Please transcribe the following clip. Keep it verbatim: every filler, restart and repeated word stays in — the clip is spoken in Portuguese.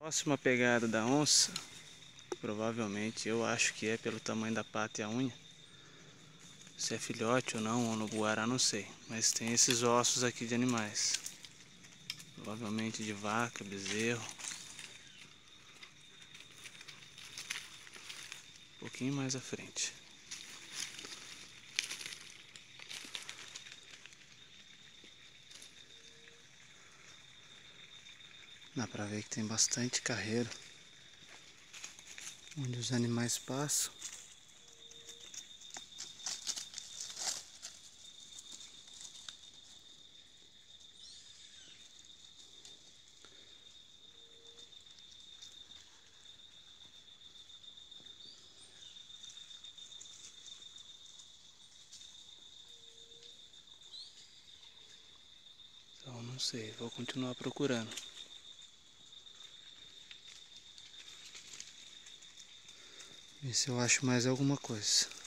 Próxima pegada da onça, provavelmente, eu acho que é pelo tamanho da pata e a unha. Se é filhote ou não, ou no guará, não sei. Mas tem esses ossos aqui de animais. Provavelmente de vaca, bezerro. Um pouquinho mais à frente. Dá pra ver que tem bastante carreiro onde os animais passam. Então não sei, vou continuar procurando. Ver se eu acho mais alguma coisa.